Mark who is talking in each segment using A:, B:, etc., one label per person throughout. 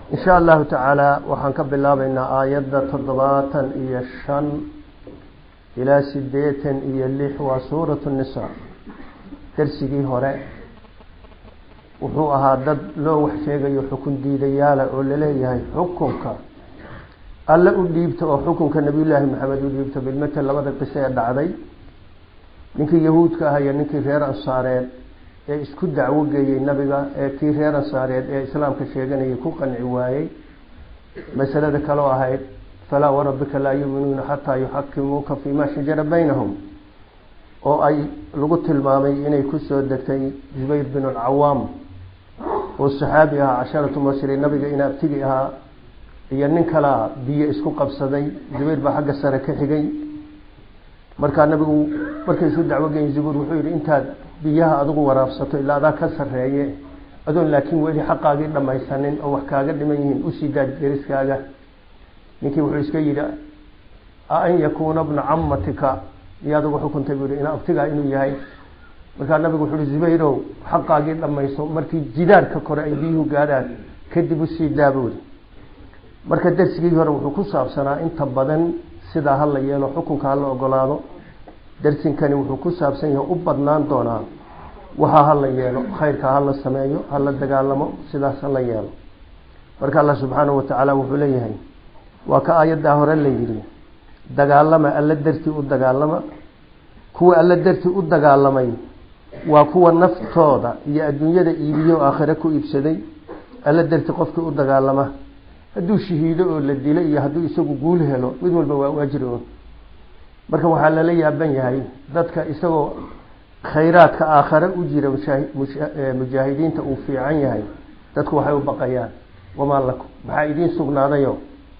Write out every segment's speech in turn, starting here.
A: إن شاء الله تعالى وحنكب الله بين آيات تضباطا إيا الشن إلى سديتا إيا الليح وسورة النساء درسي هراء وحوها دد لو وحشيغا يحكم ديديالا ولليه حكمك ألا أديبت وحكمك نبي الله محمد أديبت بالمثل لغد القصة دعدي نكي يهودك هيا نكي غير الصارين isku dacwo geeyay nabiga kii reer Ansaareed ee islaamka sheeganayay ku qanci waayay masalada kale oo ahayd fala warabbika la yu'minuna hatta yuhakkimuka fima shajara baynahum oo ay lagu tilmaamay inay ku soo degtay Zubayr bin al-Awwam oo saxaabi ah casharatu masri nabiga in abtigi ahaa iyo nin kala biyo isku qabsaday Zubayr ba xagga sare ka xigay marka nabigu markay soo dacwo geeyay Zubayr wuxuu yiri intaad biyaha adigu waraabsato ilaa adaa ka sareeye adoon laakiin weli xaqaagii dhamaysanin oo wax kaaga dhiman yihiin u sii daad deriskaaga ninkii wuxuu iska yidhi an yakuuna ibna cammatika iyaad ugu xukuntay buu yidhi ina abtigaa inuu yahay markaa nabigu wuxuu yidhi Zubayrow xaqaagii dhamayso markii jidaarka kore ay biyuhu gaadhaan kadib u sii daa buu yidhi marka darsigii hore wuxuu ku saabsanaa inta badan sidaa ha la yeelo xukunka ha la ogolaado darsinkani wuxuu ku saabsan yahay u badnaan doonaa waxa hal la yeelo khayrka hal la sameeyo hal la dagaalamo sidaas la yeelo marka Allah subhanahu wa ta'ala wuxuu leeyahay waa ka aayada hore la yiri dagaalama alla darti u dagaalama kuwa alla darti u dagaalamay waa kuwa naftooda iyo adduunyada iibiyo aakhira ku iibsaday alla darti qofkii u dagaalama hadduu shahiido oo la dilay iyo hadduu isagu guul helo mid walba waa waajib marka waxaa la yaaban yahay dadka isagoo khayraadka aakhira u jira mujaahidiinta uu fiican yahay dadku waxay u baqayaan wama lakum maxaa idin sugnaadayo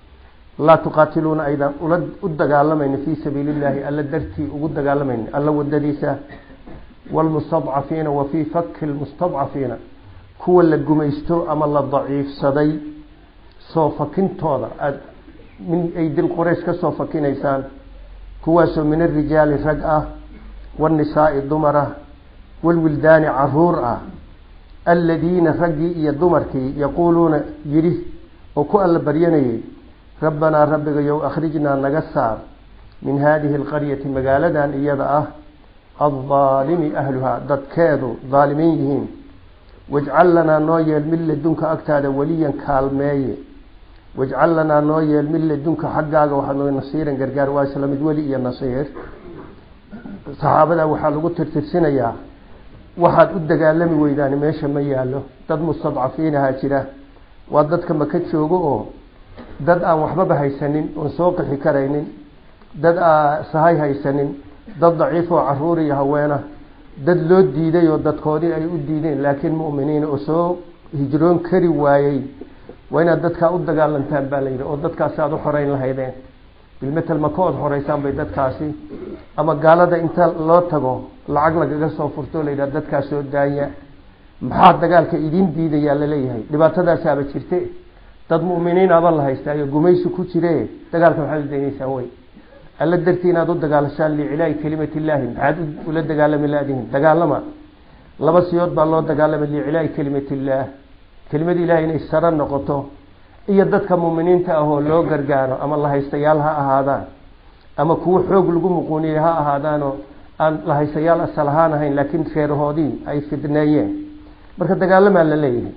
A: la tuqatiluna aydan u dagaalamayna fi sabilillahi alla darti ugu dagaalamayna alla wadadiisa wal mustad'afina wa fi fakk al mustad'afina kuwa la gumaysto ama la daciifsaday soo fakintooda min aydil quraysh ka soo fakinaysaan kuwaasoo min الرجال رجعة والنساء ضمرة والولدان عرورة الذين رجي يضمركي يقولون يريه وكأل بريني ربنا ربك يو أخرجنا نقصار من هذه القرية مقالة إيضاء الظالم أهلها ضد كادوا ظالميهم واجعل لنا نويل من لدنك أكتاد وليا كالماي واجعل لنا نويل من لدنك حقاق وحنو نصيرا قرقار واسلام دولي النصير صحابة وحال قلت ترسينيا waxaad u dagaalami weydaan meesha ma yaalo dad mustadcafiin ah jira waa dadka ma ka joogo oo dad aan waxba haysanin oo soo qixi kareynin dad sahay haysanin dad daciif oo caruur iyo haweena dad loo diiday oo dadkoodii ay u diideen laakiin muuminiin oo soo hijroon kari waayay wayna dadka u dagaalantaan baa la yiri oo dadkaas aad u xoreyn lahaydeen bilmetal ma kood xoreysaan bay dadkaasi ama gaalada inta loo tago lacag lagaga soo furto leeyahay dadkaas soo daaya maxaa dagaalka idin diidaya la leeyahay dhibaatadaas aaba jirte dad muuminiin aba la haystaayo gumaysi ku jiree dagaalka waxa deynaysan way alla dartiin aad u dagaalashaan li ilaahi kalimatillahi aad u la dagaalami laadiin dagaalama laba siyood baa loo dagaalamay li ilaahi kalimatillah kelimada ilaahi inay saran noqoto iyo dadka muuminiinta ah oo loo gargaaro ama la haystayaal ha ahaadaan ama kuwa xoog lagu muquuniyo ha ahaadaan oo aan la haystayaal asal ahaan ahayn laakiin reerahoodii ay fidneeyeen marka dagaalama la leeyahay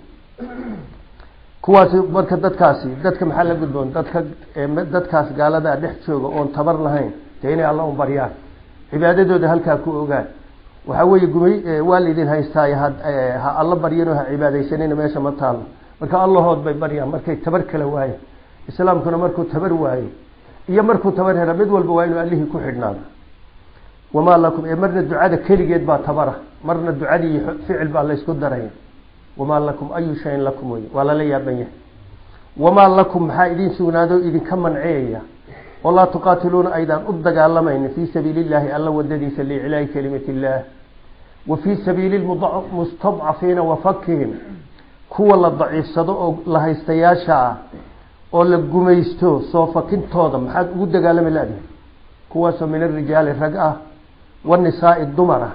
A: kuwaasi marka dadka maxaa la gudboon dadkaas gaalada dhex jooga oo tabar lahayn inay Allah u bariyaan cibaadadooda halka ku ogaan waxa weeye gumay waalidin haystay ha Allah bariyano ha cibaadaysanina meesha ma taal marka Allahood bay bariyaan markay tabar kala waayo islaamkuna markuu tabar waayo iyo markuu tabar helo mid walba waa inuu Allahi ku xidhnaado wama lakum marna ducada kaligeed baa tabara marna ducadii ficil baa la isku daray wama lakum ayu shay lakum wala la yaabanya wama lakum ha idin sugnaado idin ka manceeya wala tuqatiluna aydan u dagaalamayna fi sabilillahi alla wadadiisa li ilaahi kalimatillah wa fi sabilil mustad'afina wa fakkihim kuwa la daciifsado oo la haystayaasha oo la gumaysto soo fakintooda maxaad ugu dagaalami laadiin kuwaas min الرجال رجعة والنساء الضمرة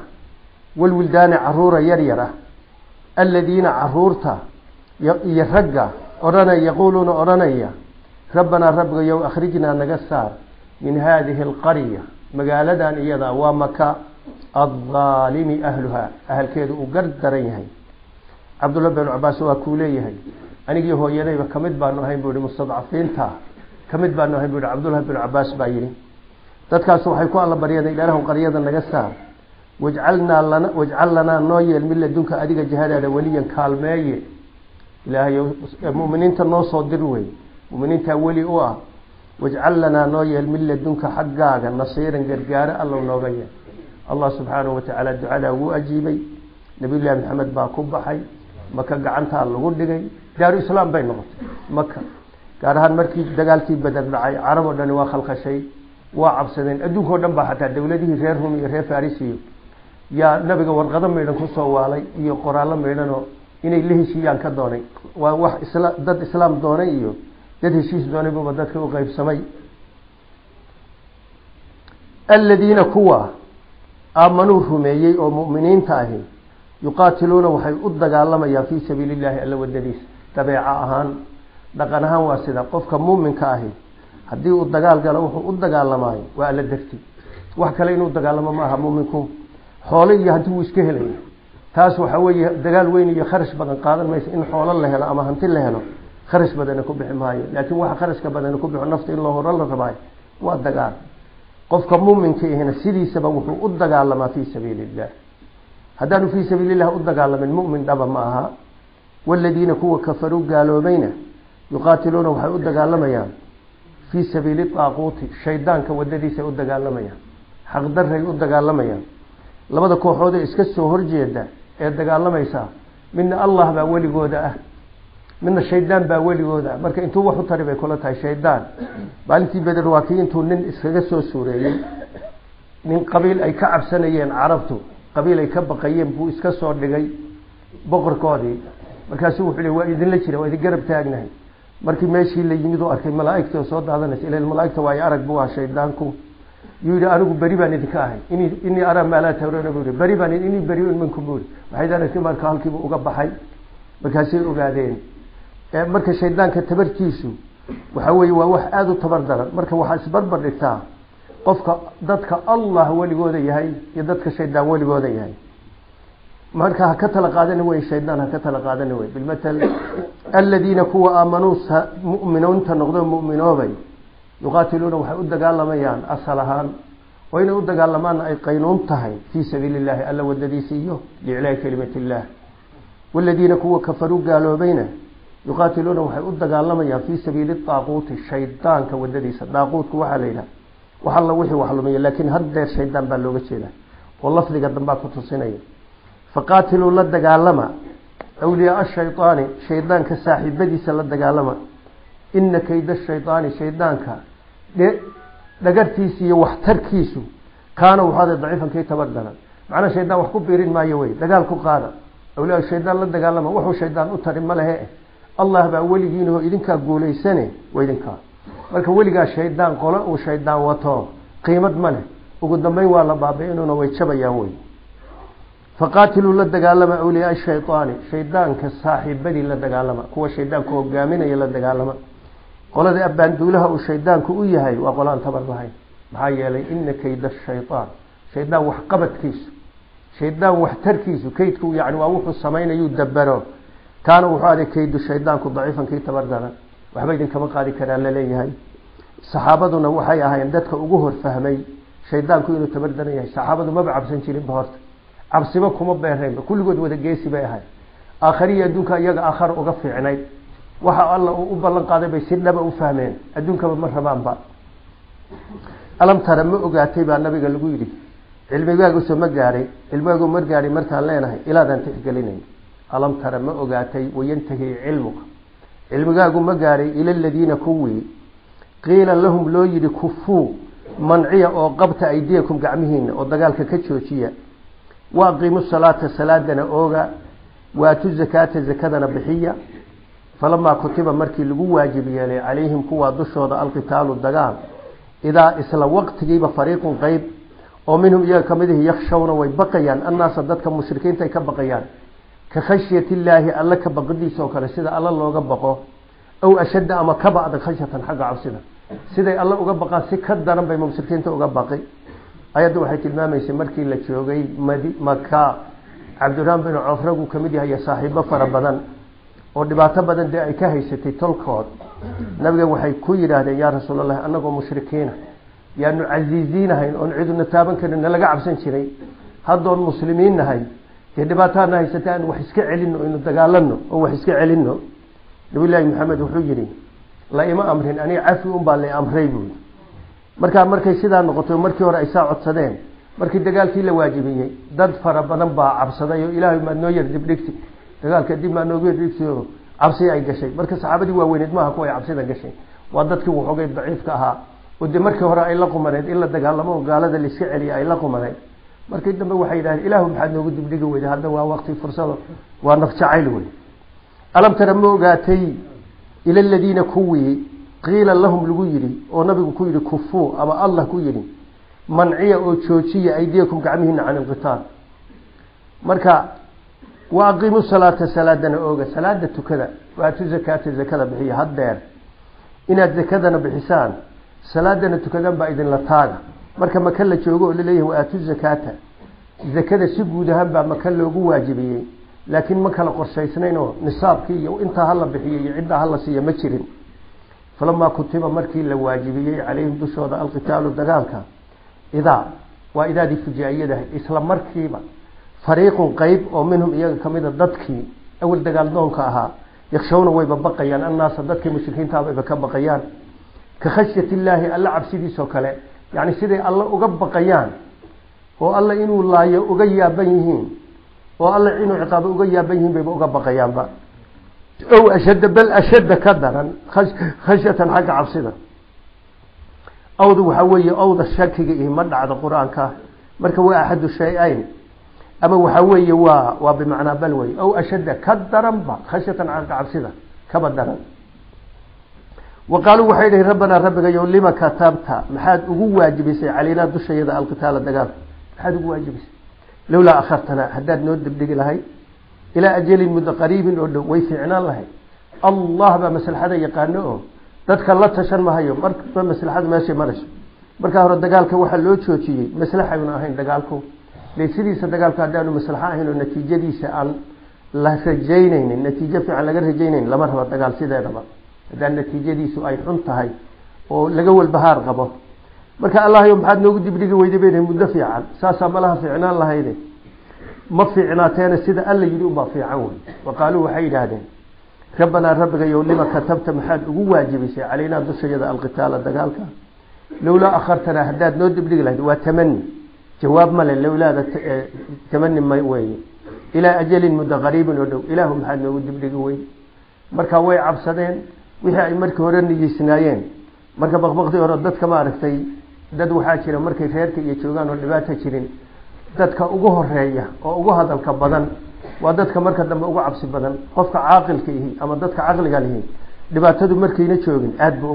A: والولدان عرورة يريرة الذين عرورتا يرجع يقولون أرانيا ربنا ربك يو أخرجنا نقصار من هذه القرية مقالدان إيضا ومكا الظالم أهلها أهل كيدو وقرد درينهي عبد الله بن عباس وكوليه أني هو ينايب كمد بانو هاي بوري مستضعفين تا كمد بانو هاي بوري عبد الله بن عباس بايري تذكروا حيكون الله بريدا إلى لهم قرية نقصار واجعل لنا نويل من لدنك أديك جهاد وليا كالماي إلهي مؤمنين تنوصوا دروي مؤمنين تولي أوه واجعل لنا نويل من لدنك حقاقا نصيرا قرقارا الله نوغيا الله سبحانه وتعالى دعاء وأجيبي نبي الله محمد باكوب حي مكة قعنتها الله قدقي دار الإسلام بين نغط مكة قارهان مركي دقالتي بدر رعي عرب ودن واخلق شيء وعبسدين أدوكو دنبا حتى دولته غيرهم غير فارسي يا نبي ورقدم ميدان كسو والي iyo qoraal meedano inay la heshiiyaan ka doonay waa wax dad islaam doonay iyo dad heshiis doonay buu dadka u qaybsamay alladina kuwa aamanu rumeeyay oo muuminiinta ahi yuqaatiluuna waxay u dagaalamayaan fi sabiilillahi alla wadadiis tabiica ahaan dhaqan ahaan waa sida qofka muuminka ahi hadii uu dagaal galo wuxuu u dagaalamayo waa alla darti wax kale inuu dagaalamo ma aha muuminku xoolo iyo hanti uu iska helay taas waxa weeye dagaal weyn iyo kharash badan qaadan mayso in xoolo la helo ama hanti la helo kharash badan ku bixi maayo laakiin waxa kharashka badan ku bixi nafta in loo hor la rabay waa dagaal qofka muuminka ahna sidiisaba wuxuu u dagaalamaa fi sabiilillah hadanu fi sabiilillah u dagaalamin muumin dhaba ma aha walladina kuwa kafaru gaaloobayna yuqaatiluuna waxay u dagaalamayaan fi sabiili taaquuti shaydaanka wadadiisa u dagaalamayaan xaq daray u dagaalamayaan labada kooxood ee iska soo horjeeda ee dagaalamaysa midna Allah baa waligooda ah midna shaydaan baa waligooda marka intuu wax u taribay kula tahay shaydaan maalintii badar waa kii intuu nin iskaga soo suureeyay nin qabiil ay ka cabsanayeen carabtu qabiil ay ka baqayeen buu iska soo dhigay boqorkoodii markaasuu wuxuu leeyahay waa idin la jira waa idin garab taagnahay markii meeshii la yimid oo arkay malaa'igta soo daadanaysa ilaa malaa'igta waa ay arag buu ah shaydaanku يريد أن أقول بريبا ندكاه إني أرى ما لا ترون بوري بريبا إني بريء منكم بوري وحيدا نكمل كهالك وقبح حي بكاسير وقاعدين مركز الشيطان كتبر كيسو وحوي ووح آذو تبردر مركز وحاس بربر لكتاه قفك ضدك الله هو اللي قوذي هاي يضدك الشيطان هو اللي قوذي هاي مركز هكتل قادن هو الشيطان هكتل قادن هو بالمثل الذين كوا آمنوا مؤمنون تنقضون مؤمنون يقاتلون وحيود دغالميان اصلهان وين ود دغالمان اي قينون تahay في سبيل الله الا ودديسيو لعلاء كلمه الله والذين كوا كفروا قالوا بينه يقاتلون وحيود دغالميان في سبيل الطاغوت الشيطان كودديس طاغوت waxa leeyahay waxa la wixii wax lumay laakiin hadda shaydaan baa looga jeedaa wallafdiga dambaa ku tusinaya faqaatilu la dagaalama awliya ash-shaytaan shaydaanka saaxiibadiisa la dagaalama inna kayda ash-shaytaan shaydaanka dhagartiisa iyo waxtarkiisu kaana waxa daciifan kay tabadala macna shaydaan wax ku biirin maayo way dagaal ku qaada awliya shaydaan la dagaalama wuxuu shaydaan u tarin malahe Allah baa waligiinoo idinka guuleysane way idinka marka waliga shaydaan qolo oo shaydaan wato qiimad male ugu dambeyn waa la baabiinuna way jabayaan way faqaatilu la dagaalama awliya ash-shaytaan shaydaanka saaxiibadii la dagaalama kuwa shaydaanka hogaaminaya la dagaalama qolada abaanduulaha uu shaydaanku u yahay waa qolaan tabar lahayn maxaa yeelay inna kayda ash-shaytaan shaydaan wax qabadkiisu shaydaan wax tarkiisu kaydku yaani waa wuxuu sameeynayuu dabaro kaana wuxuu aday kaydu shaydaanku daciifan kay tabardana waxba idin kama qaadi karaan la leeyahay saxaabaduna waxay ahaayeen dadka ugu hor fahmay shaydaanku inuu tabardan yahay saxaabadu ma cabsan jirin bahorta cabsiba kuma beereen kulligood wada geesi bay ahay aakhiriya adduunka iyaga aakhir uga fiicnay waxa Allah uu ballan qaaday bay sidaba u fahmeen adduunka ma rabaanba alam tara ma ogaatay baa nabiga lagu yiri cilmigaagu soo ma gaaray cilmigaagu mar gaaray markaan leenahay ilaadan tixgelinay alam tara ma ogaatay wayantahi cilmuka cilmigaagu ma gaaray ila alladina kuwi qila lahum loo yiri kufu manciya oo qabta aydiyakum gacmihiina oo dagaalka ka joojiya waaqimu salata salaadana ooga waatu zakata zakadana bixiya فلما كتب مركي لغو واجب يلي عليهم كوا دشود القتال الدغال اذا اسلا وقت جيب فريق غيب ومنهم يا كمده يخشون ويبقيان الناس ضدك مشركين تاي كبقيان كخشيه الله الله كبقديسو كلا سيده الله لوغا بقو أو أشد أما كبعد خشية حق عبسنا سيدي الله أقبقى سكدر بي مشركين أقبقي أيضا waxay tilmaamaysaa markii la joogay Makka Cabdurrahman bin Auf ragu kamid yahay saaxiibo fara badan oo dhibaato badan ay ka haysatay tolkood nabiga waxay ku yiraahdeen yaa rasuulallah anagoo mushrikiina yaanu aziiziinahayn oo ciduna taaban karin laga cabsan jiray hadoon muslimiin nahay ee dhibaatada haysataan wax iska celino inuu dagaalano oo wax iska celino nabiga Muhammad wuxuu yiri la ima amrin ani afi baa la amray buu markay sidaa noqoto markii hore ay saacodsadeen markii dagaalkii la waajibiyay dad fara badan baa cabsaday oo ilaahay ma noo yar dib dhigtay dagaalka dib ma noogu dhigtay cabsi ay gashay marka saxaabadii waaweyned maaha kuwa ay cabsida gashay waa dadkii waxoogay daciifka ahaa oo de markii hore ay la qumaneed in la dagaalamo gaalada la iska celiyo ay la qumaneed markii dambe waxay yiraahdeen ilaahu maxaad noogu dib dhigi weyday hadda waa waqti fursado waa naf jacayl wey alam tara moogaatay ila alladina kuwi قيل لهم لغو يري او نبيغو كو يري كفو اما الله كو يري منعيه او جوجيه ايديكم قعمهن عن القتال marka واقيموا الصلاه صلاتنا اوغا صلاه تكدا واتو زكاه زكاه بخي hadeer inaad zakadana bixisaan salaadana tukadan ba idin la taaga marka ma kala joogo oo leeyahay waatu zakata zakada si guud ahaan ba ma kala loogu waajibiyay laakiin ma kala qorshaysnayno nisaabkii iyo inta hal la bixiyay cidda hal la siiyo ma jirin فلما كتب مركي لواجبيه عليهم دشوده القتال دغالك اذا دي فجائيه اسلام مركيبا فريق قيب او منهم iyaga kamida dadkii awal dagaal doonka ahaa yakhshawna way babaqayaan annaas dadkii mushrikiinta ay ka baqayaan ka khashiyati illaahi alla cabsidiiso kale yani sidii alla uga baqayaan oo alla inuu laayo uga yaaban yihiin oo alla inuu ciqaab uga yaaban yihiin bay uga baqayaanba أو أشد بل أشد كدرا خشية حق عبصدا أو ذو حوية أو ذا الشك مد على القرآن كه مركوا أحد الشيئين أما وحوية وبمعنى بلوي أو أشد كدرا خشية حق عبصدا كبدرا وقالوا وحيده ربنا ربك يقول لما كتبتها محاد أقوى واجبسي علينا دش يدا القتال الدقال محاد أقوى واجبسي لولا أخرتنا حداد نود بدق لهي إلى أجل مدة قريب ويفعنا الله الله بمثل هذا يقانه تذكر الله تشر ما هيو بمثل هذا ماشي مرش مركه هو دجالك وحل لو تشوتي مثل حيوان هين دجالكو ليسيري سدجالك هذا مثل حاهين النتيجة دي سأل لا سجينين النتيجة في على غير سجينين لما هو دجال سيدا دبا هذا النتيجة دي سؤال حنت هاي ولجو البهار قبه مركه الله يوم حد نوجد بدي ويدي بينهم مدفعا ساسا ملها فعنا الله هيدا ما في عناتين السيدة ألا يجيبوا ما في عون وقالوا وحيد هذين ربنا ربك يقول لما كتبت محاد واجبي علينا دسجد القتال الدقالك لولا أخرتنا هداد نود بدقله وتمني جواب مال لولا تمني ما يوي إلى أجل مدة غريب ودو إله محاد نود بدقوي مركا وي عبصدين وحي مركا ورني جسنايين مركا بغبغدي وردت كما عرفتي داد وحاجرة مركا خيرك يتشوغان واللبات جرين dadka ugu horeeya oo ugu hadalka badan waa dadka marka dambe ugu cabsi badan qofka caaqilka yahay ama dadka aqliga leh dhibaatadu markayna joogin aad buu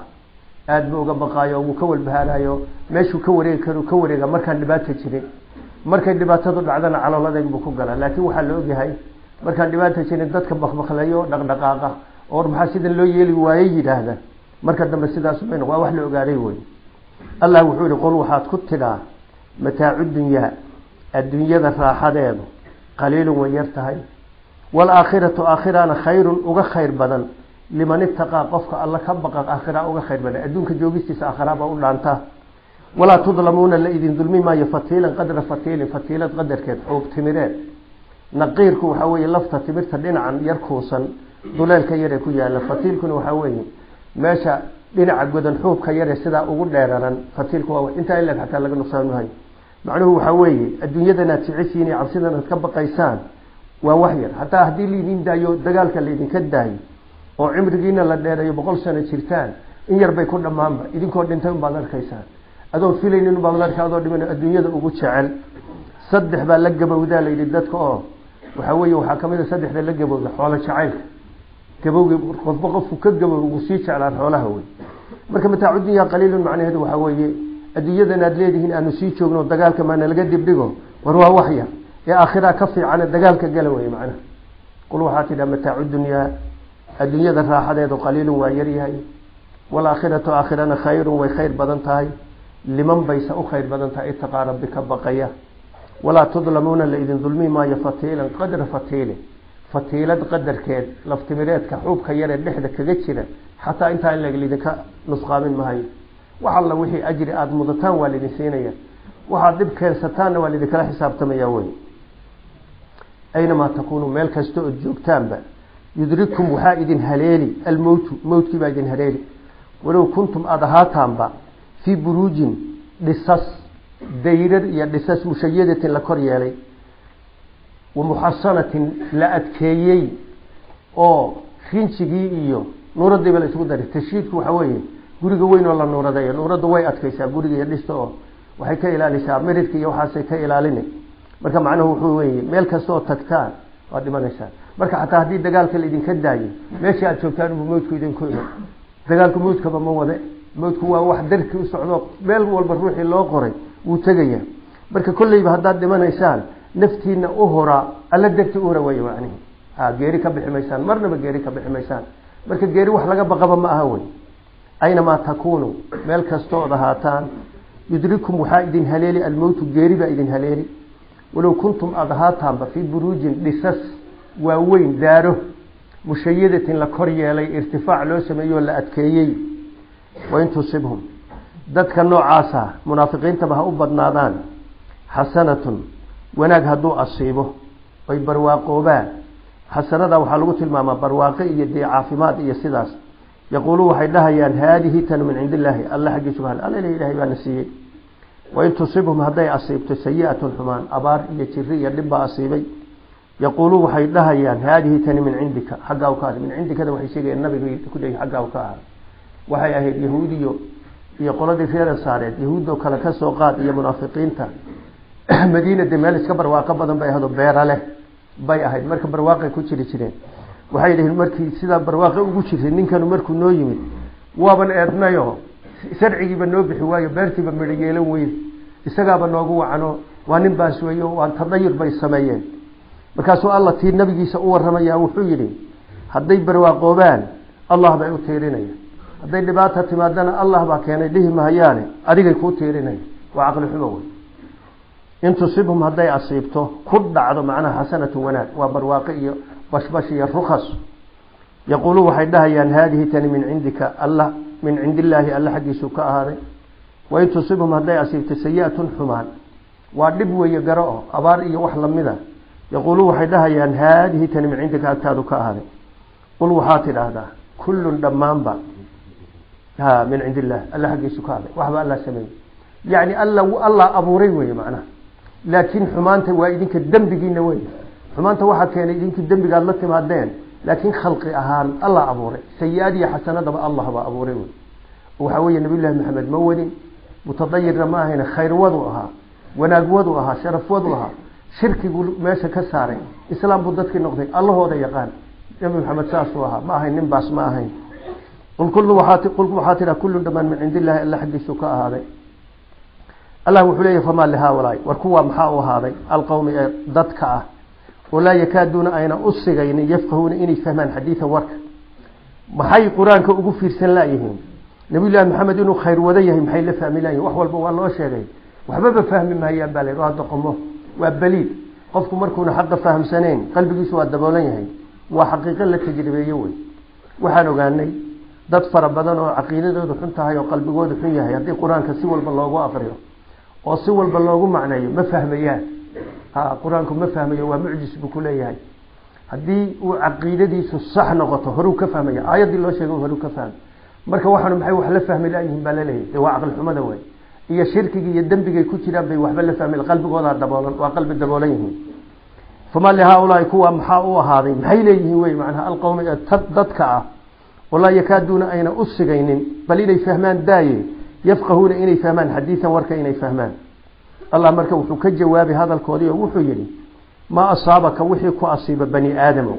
A: uga baqaayo uu ka walbahaanayo meeshuu ka wareega markaan dhibaato jirin markay dhibaatadu dhacdana calooladeed buu ku galaa laakiin waxa la ogyahay markaan dhibaato jirin dadka baqbaqlayo dhaqdhaqaaqa oo maxaa sidan loo yeeli waayay yiraahda marka dambe sidaas waa wax la ogaaday way Allah wuxuu yiri qol waxaad ku tiraa متاع الدنيا راحته قليل ويرتهي والآخرة آخران خير وغ خير بدن لمن اتقى قفك الله كبقى آخرة وغ خير بدن أدونك جوجستيس آخرة بقول أنت ولا تظلمون الذين ظلمين ما يفتيلا قدر فتيلة قدر كيف أو تمرات نقيركم حوي لفظة تمرت لنا عن يركوسا ضلال كيركو يا لفتيلكم وحوي ماشى لنا عقدن حوب كير سدا أقول ديران فتيلكم أنت إلا حتى لقى نصان هاي معناه حوي الدنيا دنا تعيشيني عبسنا نتكبر قيسان ووحير حتى هدي لي دين دايو دجالك اللي دين كداي وعمرجينا لدينا يبقول سنة شركان إن يربي كل مهمة إذن كون دينتهم بعض القيسان أدون فيلين إنه بعض الكاذور من الدنيا ده وجود شعل صدح باللقبة وده اللي ردتك وحوي وحكم إذا صدح باللقبة وده حول شعل كبوج قف وكذب وسيج على حوله هو مركب متاع الدنيا قليل معنى هذا وحوي الدنيا ده نادليه هنا أنه سيج وجنو الدجال كمان لقد بدقه وروى وحيا يا آخرها كفي عن الدجال كجلوي معنا قلوا هاتي متاع الدنيا الدنيا الراحة قليل ويريها والآخرة آخرنا خير وخير بدنتهاي لمن بيس خير بدنتهاي اتقى ربك بقية ولا تظلمون لإذن ظلمي ما يفتيلا قدر فتيله فتيلة قدر كيد لافتمرات كحوب خير النحدة كجتشرة حتى انت إلا قليدك نسخة من مهي وحال وحي أجري آد مضتان والذي سينيا وحادب كان ستان والذي كلا حساب تميوين أينما تكونوا مالك استوء الجوكتان با يدرككم وحائد هليلي الموت موت كبايد هليلي ولو كنتم أضهاتان با في بروج لساس ديرر يا لساس مشيدة لكوريالي ومحصنة لأتكيي أو خينشيجي إيو نور الدبل اسودر تشيدك وحويه guriga weyn oo la nuuraday nuuradu way adkaysaa guriga dhisto waxay ka ilaalisaa miridka iyo waxaasay ka ilaalinay marka macnaheedu wuxuu weeyay meel kasto oo tagtaan waa dhimanaysaa marka xataa hadii dagaalka la idin ka daayo meesha aad joogtaan uu moodku idin ku iman dagaalku moodka ma wada moodku waa wax darkii u socdo meel walba ruuxii loo qoray uu tagayaa marka kullayba hadaad dhimanaysaan naftiina u hora alla dartii u hora way macnaheedu geeri ka biximaysaan marnaba geeri ka biximaysaan marka geeri wax laga baqaba ma aha way أينما تكونوا ملك استوى ذهاتان يدرككم وحائد هليلي الموت جاربا إذن هليلي ولو كنتم أذهاتان في بروج لسس ووين داره مشيدة لكوريا لي ارتفاع لو سميوا لأتكيي وإن تصيبهم ذاتك النوع عاسى منافقين تبها أبض نادان حسنة وناك هدو أصيبه ويبرواقوا حسنة وحلوة الماما برواقي يدي عافمات يسيداس يقولوا حيدها يان هذه تن من عند الله الله حق سبحانه الله لا إله إلا نسيه وإن تصيبهم هداي أصيبت سيئة حمان أبار يتري يدب أصيبي يقولوا حيدها يان هذه تن من عندك حق أوكاد من عندك هذا وحي شيء النبي كله حق أوكاد وحي أهل يهودي يقول هذه فيها صارت يهود وكلا كسوقات يا منافقين تا مدينة دمالس كبر واقبضا بي هذا بير له بي أهل مركب برواقع كتير تشرين waxay yidhaahdeen markii sida barwaaqo ugu jiray ninkan markuu noo yimid waaban eednayo sharcigiiba noo bixi waayo beertiiba midhayeelan weyn isagaaba noogu wacano waa nin baas weeyo waan tadayir bay sameeyeen markaasuu Allah tii nabigiisa u waramaya wuxuu yidhi hadday barwaaqoobaan Allah baa u tiirinaya hadday dhibaato timaadana Allah baa keenay dhihi mahayaane adigay ku tiirinay waa aqli xumo weyn in tusibhum hadday asiibto ku dhacdo macna hasanatu wanaag waa barwaaqo iyo بشبش الرخص يقولوا وحيدها يان هذه تاني من عندك الله من عند الله الله حق سكاء هذا وإن تصيبهم هذا أصيبت سيئة حمان وعدبوا يقرأوا أبار وحلا مذا يقولوا وحيدها يان هذه تاني من عندك أكادك هذا قل وحاتل هذا كل دمان با ها من عند الله الله حق سكاء وحبا الله سمين يعني الله أبو ريوي معنا لكن حمانته وإذنك الدم بقينا وين حمانته واحد كان يمكن الدم قال لك ما دين لكن خلقي أهان الله أبوري سيادي حسنة الله أبوري وحوي النبي الله محمد مولي متضير ما هنا خير وضعها وناق وضعها شرف وضعها شرك يقول ماشي كساري إسلام بدتك النقطة الله هو ذا يقال النبي محمد ساسوها ما هي نباس ما هي قل وحاتنا كل دمان من عند الله إلا حق السكاء هذا الله وحليه فما لهؤلاء وركوا محاو هذا القوم ضدك ولا يكادون أين أصغين يفقهون إني فهمان حديث ورك محي قرآن كأقول في رسال لائهم نبي الله محمد إنه خير وذيهم محي لفهم الله وحوال بوال الله شيئا وحباب فهم ما هي أبالي راد قمه وأباليد قفكم مركون حق فهم سنين قلبك سوى الدبولين وحقيقة لتجربة يوي وحانو قالني ضد فربضان وعقيدة دحنتها وقلبك ودحنيها يدي قرآن كسوى البلاغ وأفريه وسوى البلاغ معناه ما فهميان قرآنكم ما فهميه ومعجز بكليه هذه وعقيدتي صح نقطة هرو كفهميه آيات الله شيء هرو كفهم مركب واحد محي وحلا فهم لايهم بلاليه ده عقل الحمد وين هي شركة الدم بيجي كتير بي وحلا فهم القلب ولا الدبول وقلب الدبولين فما لهؤلاء كوا محاو هذه محي ليه وين معناها القوم تضدك ولا يكادون أين أسجين بل إلي فهمان داي يفقهون إني فهمان حديثا ورك إني فهمان الله مركب وحو جواب هذا الكوري وحو يلي ما أصابك وحي أصيب بني آدم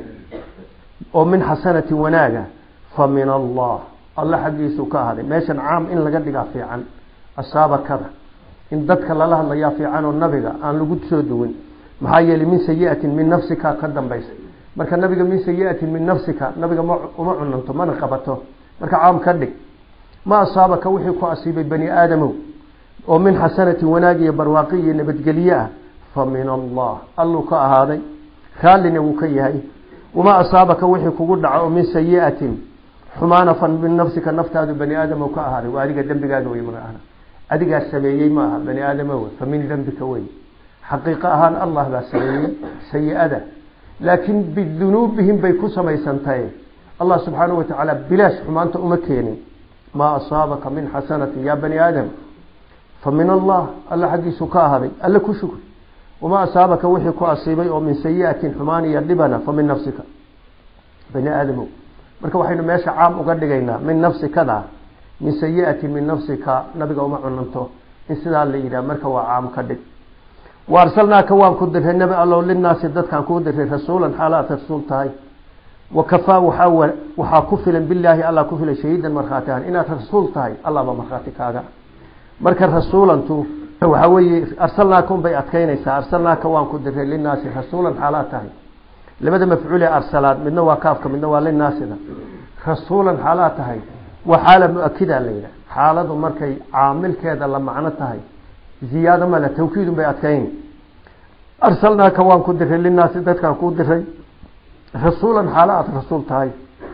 A: ومن حسنة وناجة فمن الله حقيسك هذا ماشي عام إن لقد في عن أصابك كذا إن ضدك الله يافي عنه النبي أن لقد سودون محايل من سيئة من نفسك قدم بيس marka nabiga min sayi'atin min nafsika nabiga uma cunanto mana qabato marka caam ka dhig ma asaabaka wixii ku asiibay bani aadamow oo min xasanati wanaag iyo barwaaqi iyo nabadgelyo ah fa min allah allu ka ahaaday khaalina wuu ka yahay wama asaabaka wixii kugu dhaco min sayi'atin xumaana fa min nafsika naftaadu bani aadamow ka ahaaday waa adiga dembigaaga way marahana adigaa sameeyey ma aha bani aadamow fa min dembika way xaqiiqa ahaan allah baa sameeyey sayi'ada laakiin bidunuubihim bay ku samaysantahay allah subxaanahu watacaala bilaash xumaanta uma keenin maa asaabaka min xasanatin ya bani aadam fa min allah alla xaggiisu ka ahaday alle ku shukri wama asaabaka wixii ku asiibay oo min sayi'atin xumaan iyo dhibana fa min nafsika bani aadamow marka waxaynu meesha caam uga dhigaynaa min nafsikada min sayi'atin min nafsika nabiga uma cunanto in sidaa la yidhaha marka waa caam ka dhig وارسلناك وان كدر النبي الله للناس ضدك عن كدر رسولا حالات رسول تاي وكفى وحاول وحاكفلا بالله الله كفل شهيدا مرخاتان إن رسول تاي الله بمرخاتك هذا مركز رسولا تو وحوي أرسلناكم بيأتكين أرسلناك وان كدر للناس رسولا حالات تاي لماذا مفعول أرسلات من نوع كافك من نوع للناس رسولا حالات تاي وحالة مؤكدة علينا حالة مركز عامل كذا لما عنتها زيادة ما لا توكيد بأتكين أرسلناك وان كدر للناس ذاتك كدر رسولا حالات رسول تاي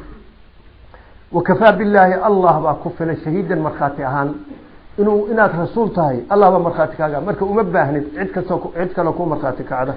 A: وكفى بالله الله باكفل شهيدا مرخاتي أهان إنه إنات رسول تاي الله بمرخاتك هذا مركا أمباهن عدك لكو مرخاتك هذا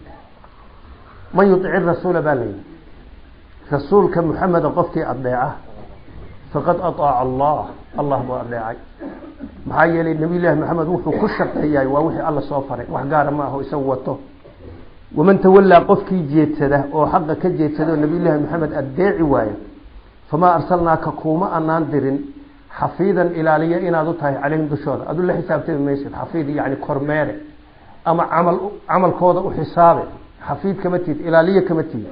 A: من يطيع الرسول بالي رسول كمحمد قفتي أضيعه فقد أطاع الله الله بأضيعي maxaa yeelay nabi ilaahi maxamed wuxuu ku shaqeeyay waa wixii alla soo faray wax gaar ma aha isagu wato waman tawalla qofkii jeedsada oo xaqa ka jeedsada nabi ilaahi maxamed adeeci waayo fama arsalnaaka kuma anaan dirin xafiidan ilaaliya inaad u tahay calayhim dushooda adu la xisaabtay meesha xafiid yaani kormeere ama amalkooda u xisaabe xafiid kama tiid ilaaliya kama tiid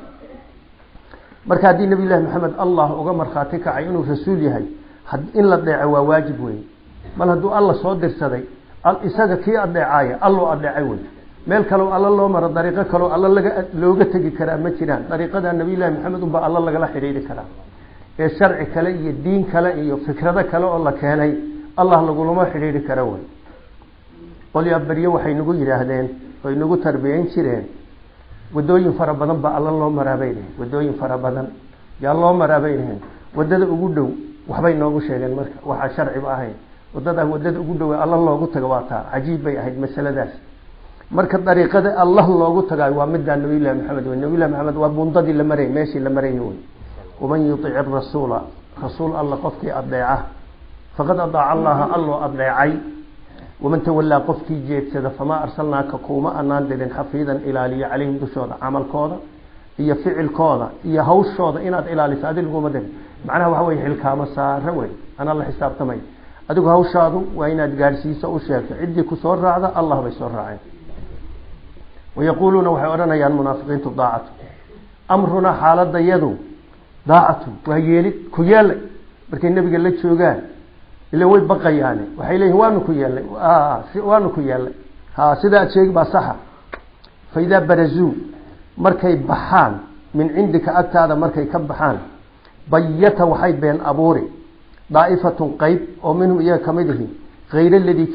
A: marka hadii nabi ilaahi maxamed allah uga marxaati kacay inuu rasuul yahay in la deeco waa waajib weey mal haduu alla soo dirsaday isaga kii adeecaya allo adeecay way meel kale alla loo maro dariiqo kale alla looga tagi karaa ma jiraan dariiqada nabi ilaahi maxamed umba alla laga la xiriiri karaa ee sharci kale iyo diin kale iyo fikrado kale oo la keenay allah lagu lama xiriiri karo way qoliya bariyo waxay nagu yiraahdeen way nagu tarbiyeyn jireen wadooyin fara badan ba alla loo maraabayay wadooyin fara badan yaa loo maraabayay wadada ugu dhow waxbay noogu sheegeen marka waxa sharci ahayn wadada ugu dhow alla loogu tago waa taa ajiib bay ahayd masaladaas marka dariiqada allah loogu tagay waa midda nabi ilaahi maxamed wa nabi ilaahi maxamed waa bundadii la maray meeshii la maray way waman yuti' ar-rasuula rasuul allah qofkii adeeca faqad adaa allah allo adeecay waman tawalla qofkii jeedsada fama arsalnaaka kuma anaan dilin xafiidan ilaaliya calayhim dushooda amalkooda iyo ficilkooda iyo hawshooda inaad ilaaliso adigu ma dilin macnaha waxa way xilkaama saara way ana la xisaabtamay adigu hawshaadu waa inaad gaarsiiso u sheegto cidii ku soo raacda allah bay soo raaceen ويقولون waxay oranayaan munaafiqiintu daacatu amruna xaalada yadu daacatu waa yeelid ku yeelay markay nabiga la joogaan ilaa way baqayaan waxay leeyihiin waanu ku yeelay sida sheeg ba saxa fayda barazu markay baxaan min indika agtaada markay ka baxaan bayata waxay been abuuri daa'ifatun qayb oo minhum iyaga kamidihi غير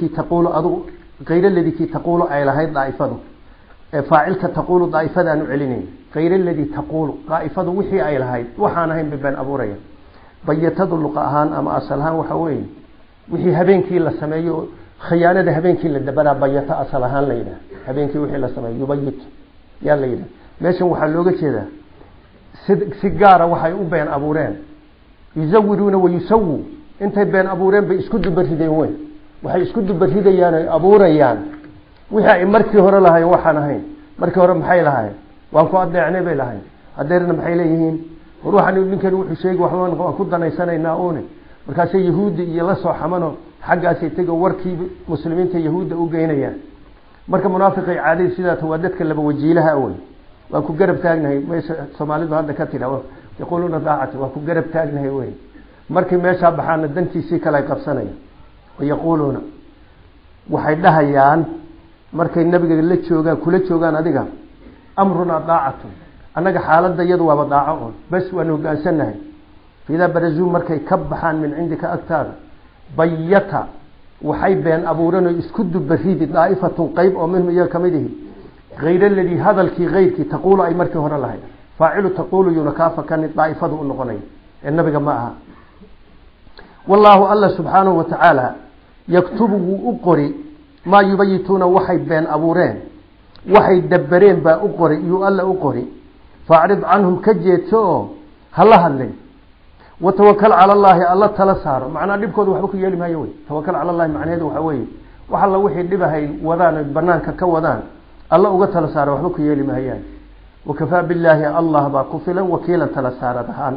A: الذي تقول ay lahayd daa'ifadu فاعلك تقول ضائفة أن علنين غير الذي تقول ضائفة وحي أي لهاي وحانهم ببين أبو ريا بيتد اللقاءهان أما أصلهان وحوين وحي هبينك إلا سمايو خيانة هبينك إلا الدبرة بيت أصلهان ليلة هبينك وحي إلا سمايو يبيت يا ليلة ماشي وحلوقة كذا سيجارة وحي بين أبو ريا يزورون ويسووا انت بين أبو ريا بيسكدوا برهدين وين وحي يسكدوا برهدين أبو ريان wixii markii hore lahayn waxaan ahayn markii hore maxay lahayn waan ku adeecnay bay lahayn adeerna maxay leeyihiin ruuxan ninkan wuxuu sheegay waxaan ku danaysanayna oone markaas yahuudi iyo la soo xamano xaggaas tago warkii muslimiinta yahuuda u geynayaan marka munaafiqay caadi sidaa waa dadka laba wajiilaha oon waan ku garab taagnahay meesha Soomaalidu hadda ka tiraado yaqooluna daacati waan ku garab taagnahay way markii meesha baxaana dantiisii kala qabsanay yaqooluna waxay dhahayaan markay nabiga la joogaan kula joogaan adiga amruna daacatu annaga xaaladda iyadu waaba daaco bas waan hogaansanahay fiida barazuu markay ka baxaan min cindika agtaada bayata waxay been abuuran oo isku dubaridi daa'ifatun qayb oo minhum iyaga kamid ihi غayr alladii hadalkii gayrkii taquulu ay markii hore lahayd faacilu taquulu yunakaafakan daa'ifadu u noqonay ee nabiga ma aha wallahu alla subhanahu wa ta'ala yaktubu u qori ma yubayituna waxay been abuureen waxay dabareen baa u qori yu alla u qori fa'rid anhum kajeeto hala hadlay وتوكل على الله الله تلا سار معنا دبكود waxba ku yeeli maayo way tawakkal على الله macnaheedu waxa weey waxa la wixii dhibahay wadaan banaanka ka wadaan الله uga tala saaro waxba ku yeeli maayaan وكفى بالله الله با كفلا وكيلا تلا saaradahan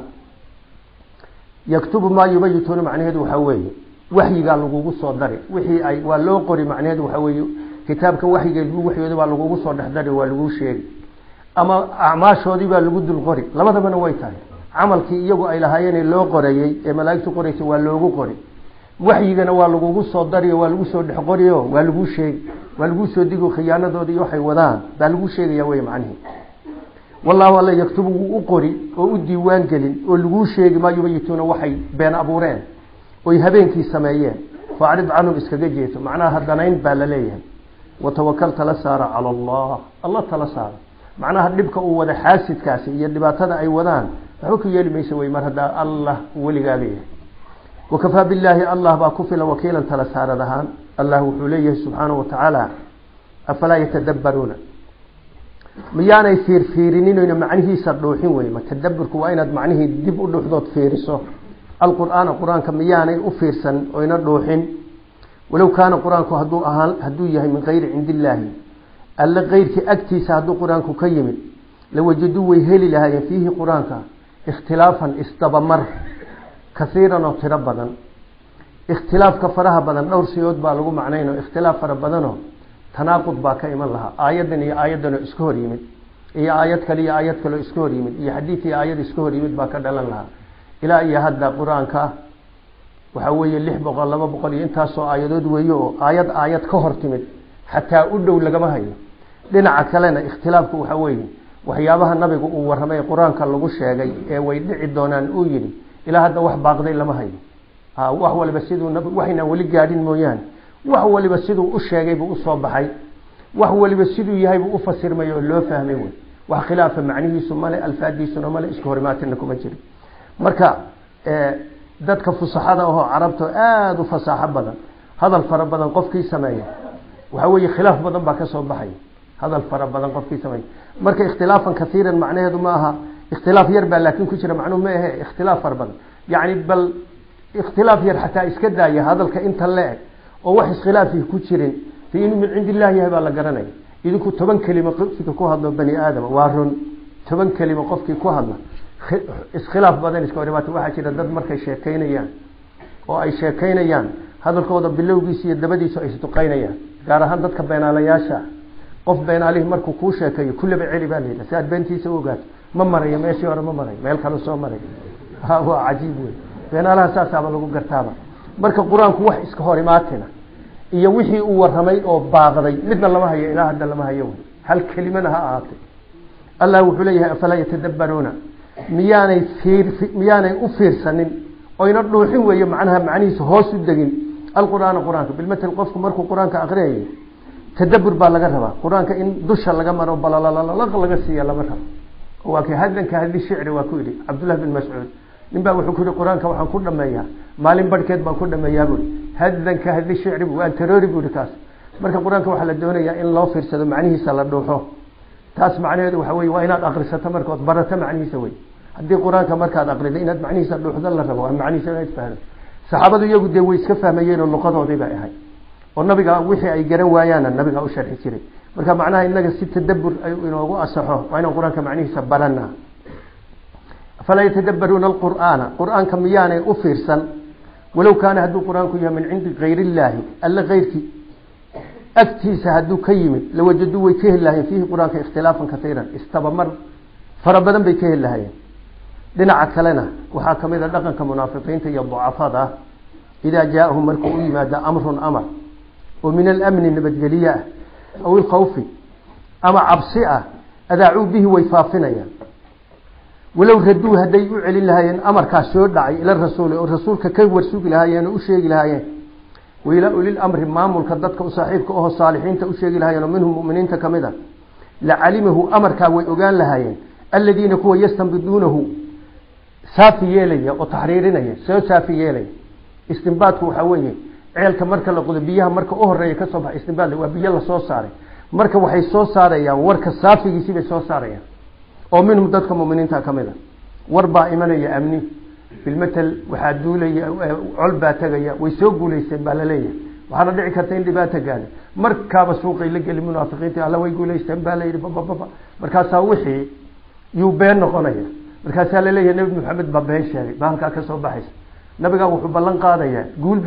A: yaktubu ma yubayituna macnaheedu waxa weey waxyiga lagu soo daray wixii ay waa loo qori macnaheedu waxa weey kitaabka waxyiga lagu waxyooda waa lagu soo dhaxdaray waa lagu sheegay ama acmaashoodii baa lagu dul qori labadaba way tahay camalkii iyagu ay lahaayeen loo qorayay ee malaa'iktu qoraysay waa loogu qori waxyigana waa lagu soo dariyo waa lagu soo dhex qoriyo waa lagu sheeg waa lagu soo digo khiyaanadoodii waxay wadaan baa lagu sheegaya way macnaheedu wallahu alla yaktubu u qori oo u diiwaan gelin oo lagu sheegi ma yubayituna waxay been abuureen oo habeenkii sameeyeen fa'rid anhum iskaga jeeto macnaha hadanayn baa la leeyahay wa tawakkal tala saara ala allah tala saara macnaha dibka uu wada xaasidkaasi iyo dhibaatada ay wadaan wuxuu ku yeeli mayso way mar hada allah waligaabay وكفى بالله الله با كفل وكيلا تلا ساردهان الله وحو ليه سبحانه وتعالى افلا يتدبرون ميانay fiirfiirinina macnihiisa dhuuxin way ma tadabburku waa inaad macnihi dib u dhuuxdood fiiriso quraanka miyaanay u fiirsan oo ina dhuuxin walaw kaana quraanku haduu yahay min qeyri indillaahi alla qeyrki agtiisa haduu quraanku ka yimid la wajadu way heli lahaayeen fiihi quraanka ikhtilaafan istabamar كثيرا وتربدا اختلاف كفرها بدن دور سيود با لو معنينو اختلاف فر بدنو تناقض با كايمن لها ايدن iyo aayadana isku hor yimid iyo aayad kale iyo aayad kale isku hor yimid iyo xadiis iyo aayad isku hor yimid ba ka dhalan laha ilaa iyo hadda quraanka waxa weeye 600 200 iyo intaas oo aayadood weeyo aayad ka hor timid hatta u dhow laga hayo dhinaca kalena ikhtilaafku waxa weeye waxyaabaha nabigu uu waramay quraanka lagu sheegay ee way dhici doonaan uu yiri ilaa hadda wax baaqday lama hayo wax waliba sidoo nabi waxina wali gaadin mooyaan wax waliba sidoo u sheegay buu soo baxay wax waliba sidoo yahay buu u fasirmay oo loo fahmay wax khilaafa macnihiisu male alfaadiisuna male isku horimaatina kuma jiro marka dadka fusaxada oo carabta aad u fasaaxa badan hadal fara badan qofkii sameeyay waxa weeye khilaaf badan baa ka soo baxay hadal fara badan qofkii sameeyay marka ikhtilaafan kathiran macnaheedu ma aha اختلاف يربى لكن كجرا معلوم ما هي اختلاف فربنا يعني بل اختلاف ير حتى اسكدا يا هذا انت لا او wax khilaaf ku jirin tiin min عند الله yahay la garanay idinku 10 kalima qofkii ku hadlo bani aadam waa run 10 kalima qofkii ku hadla iskhilaaf badan iska horibaato waxa jira dad markay sheekeynayaan oo ay sheekeynayaan hadalkooda bilowgiisa iyo dabadiisa ay isduqaynayaan gaar ahaan dadka beenaalayaasha qof beenaalihi markuu ku sheekeeyo kullaba cili baa leeyahay si aad beentiisa ogaad ma maray meeshii hore ma maray meel kale soo maray waa cajiib weey beenaalaha saasaba lagu gartaaba marka quraanku wax iska horimaatena iyo wixii uu waramay oo baaqday midna lama hayo ilaa hadda lama hayo hal kalimana ha ahaatay allah wuxuu leeyahay afala yatadabbaruna miyaanay u fiirsanin oo ina dhuuxin weeyo macnihiisa hoos u degin quraanka bilmatal qofku markuu quraanka aqriyayo tadabbur baa laga rabaa quraanka in dusha laga maro balalala laga siiyo lama rabo وكي هذا كهذه الشعر وكيلي عبد الله بن مسعود نبا وحكي القرآن كوحن كل ما يا مالين بركات ما كل ما يقول هذا كهذه الشعر وأن تروري بودكاس مرك القرآن كوحن الدنيا إن الله فرسد معنيه صلى الله تاس معنيه وحوي وإن أقرأ ستمرك وبرت معنيه سوي هذه القرآن كمرك أقرأ إن معنيه صلى الله عليه وسلم معنيه سوي يتفهم صحابة يقول ده ويسكفها ميين النقاط وضيبة هاي والنبي قال وحي أي جرو ويانا النبي قال شرح سيري marka macnaha inaga si tadabbur ay inoogu asaxo waa inaan quraanka macnihiisa barana fala yatadabbaruna alqur'aanka miyaanay u fiirsan walaw kaana haduu quraanku yahay min cindi ghayri illaahi alla ghayrki agtiisa haduu ka yimid la wajadu way ka helaayeen fihi quraanka ikhtilaafan kathiran istabamar fara badan bay ka helaayeen dhinaca kalena waxa kamid ah dhaqanka munaafiqiinta iyo ducafada ila jaahum markuu yimaada amrun amar oo min al-amn nabadgaliya أو الخوف أما عبسئة أدعوا به ويفافنيا ولو ردوه هدي أعلن لهاين أمر كاسور دعي إلى الرسول والرسول ككبر سوق لهاين وأشيق لهاين وإلى أولي الأمر مامل كدتك وصاحبك أوه الصالحين تأشيق لهاين ومنهم مؤمنين تكمدا لعلمه أمر كاوي أقال لهاين الذين كوا يستنبدونه سافي يلي وتحريرنا سو سافي يلي استنباطه حويه عيالك marka la qodo biyaha marka u horeeyo ka soo bax istinbaad waa biyo la soo saaray marka waxay soo saarayaan warka saafigiisa bay soo saarayaan oo minhum dadka muuminiinta kamida war baa imanaya amni bil matal waxa duulaya culba tagaya way soo guuleysteen baa la leeyahay waxaana dhici karta in dhibaato gaadho markaaba suuqay la gali munaafiqiinta alla way guuleysteen baa la yiri baba markaas wixii yuu been noqonaya markaas la leeyahay nabi maxamed baa been sheegay baa halka ka soo baxaysa nabiga wuxuu ballan qaadayaa guul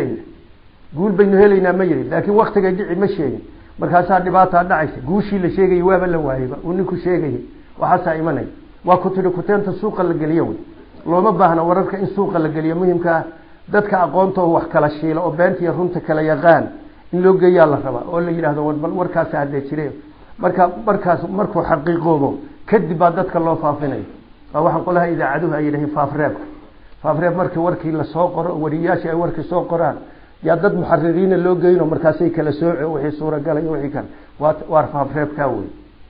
A: baynu helaynaa ma yiri laakiin waqtiga dhici ma sheegin markaas dhibaato dhacaysa guushii la sheegay waaba la waayay uu ninku sheegay waxa imanay waa ku tiri ku teenta suuqa la galiyo looma baahna wararka in suuqa la galiyo muhiimka dadka aqoonta wax kala shiilo oo beenta iyo runta kala yaqaan in loo geeyaa la raba oo la yiraahdo warkaas hadee jireen markuu xaqiiqoobo kadib baa dadka loo faafinayo waxaan qolaha idaacaduhu ay yiraahdeen faafreeb markii warkii la soo qoro wariyaasha ay warkii soo qoraan yaa dad muxaririin loo geeyno markaas ay kala sooco wixii suura galay wixii kan waa faafreeb ka weey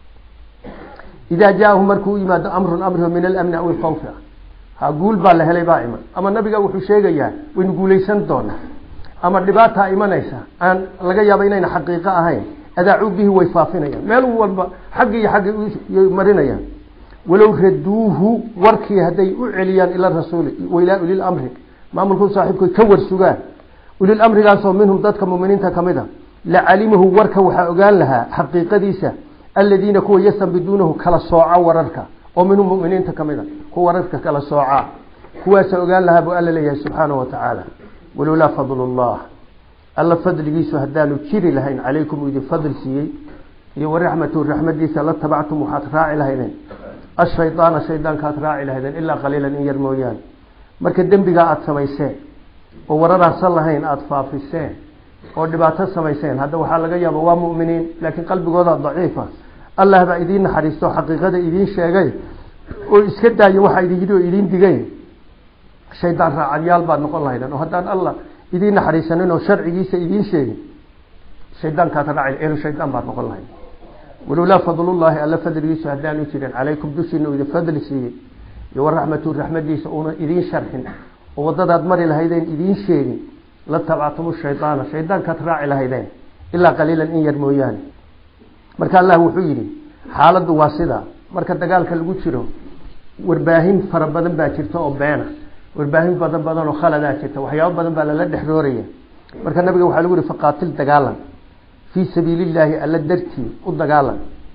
A: ida jaahu markuu yimaado amru min al-amn aw al-khawf ha guul baa la helay baa iman ama nabiga wuxuu sheegayaa in guuleysan doona ama dhibaato imanaysa aan laga yaabo inayna xaqiiqo ahayn adaacu bihi way faafinayaan meel walba xaqi marinayaan ولو ردوه وركي هدي أعليان إلى الرسول وإلى أولي الأمر ما ملكون صاحبك كور سجان أولي الأمر قاسوا منهم ذاتك مؤمنين تكمدا لعلمه وركه وحقان لها حقيقة ديسة الذين كوا يستنبدونه كلا صاع ورركه ومنهم مؤمنين تكمدا كوا ورركه كلا صاع كوا سجان لها بقال لله سبحانه وتعالى ولولا فضل الله الله فضل جيسو هدانو كيري لهين عليكم ويدي فضل سيي ورحمة الرحمة ديسة لا تبعتم وحاتراعي لهين الشيطان كاتراعي لهذا إلا قليلا إن يرمويان marka dambiga aad samayseen oo wararaha salahayn aad faafiseen oo dhibaato samayseen hada waxa laga yaabo waa muuminiin laakiin qalbigooda daciifa Allah baa idin naxariisto xaqiiqada idin sheegay oo iska daayo waxa idin digay shaydaan raacayal baad noqon lahaydeen oo hadaan Allah idin naxariisanin oo sharcigiisa idin sheegay shaydaan ka raacay shaydaan baad noqon lahaydeen ولولا فضل الله ألا فضل سهدان يجرين عليكم دشين وإذا فضل سيه ورحمة الرحمة دي سؤونا إذين شرحين ووضدت مري لهيدين إذين شيء لاتبعتم الشيطان كتراعي لهيدين إلا قليلا إن يرمويان مركا الله وحيري حالة واسدة مركا دقال كالقوشيرو ورباهين فربادن باكرتا وبانا ورباهين بدن وخالدا كرتا وحياو بدن بالا لدح روريا مركا النبي وحالوري فقاتل دقالا في سبيل الله ألا درتي والدقالا